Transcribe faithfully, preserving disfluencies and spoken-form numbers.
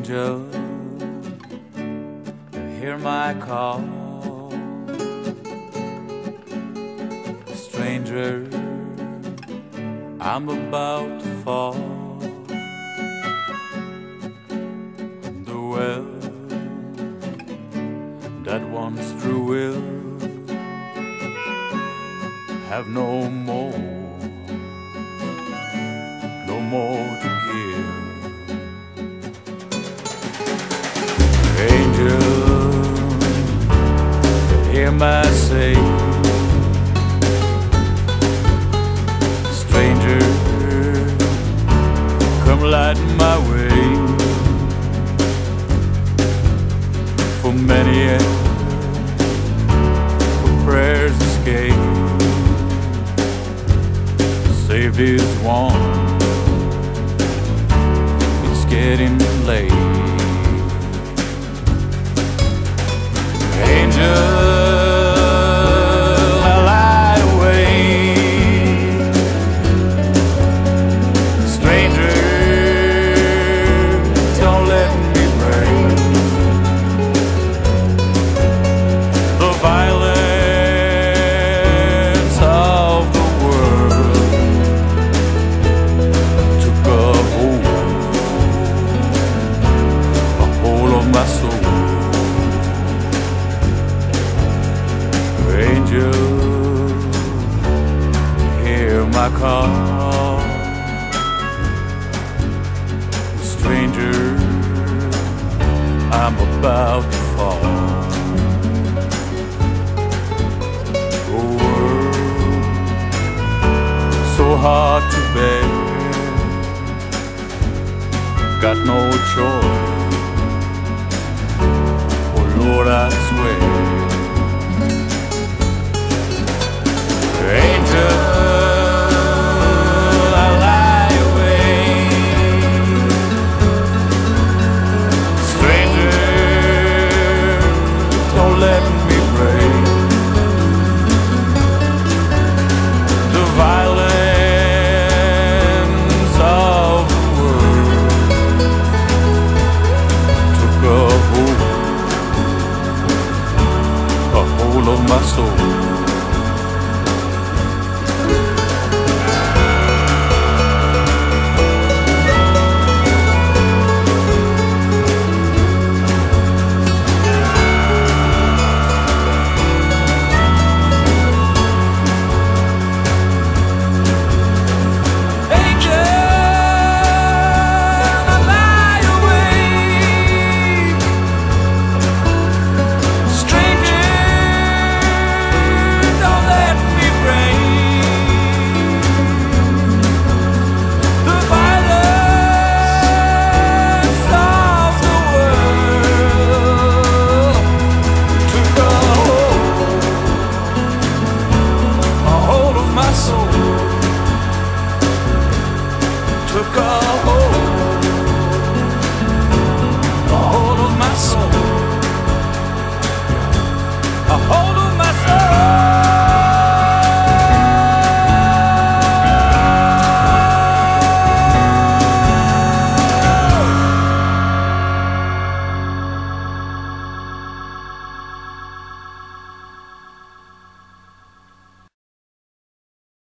angel, hear my call. Stranger, I'm about to fall. The well that once drew will have no more, no more to give. Angel, hear my say. Stranger, come light my way. For many for prayers escape, saved is one. It's getting late. Angel, I lie awake. Stranger, don't let me break the violence of the world. Took a hold, a hold of my soul. Angel, hear my call. Stranger, I'm about to fall. The world, so hard to bear. Got no choice. Oh Lord, I swear. Angel, I lie awake. Stranger, don't let me break the violence of the world. Took a hold, a hold of my soul.